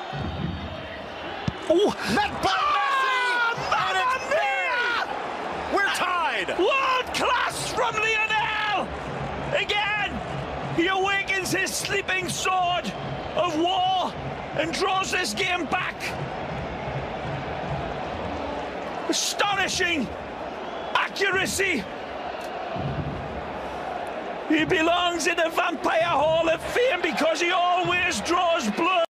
Oh, met by Messi! And it's we're tied! World class from Lionel! Again, he awakens his sleeping sword of war and draws this game back. Astonishing accuracy. He belongs in the Vampire Hall of Fame because he always draws blood.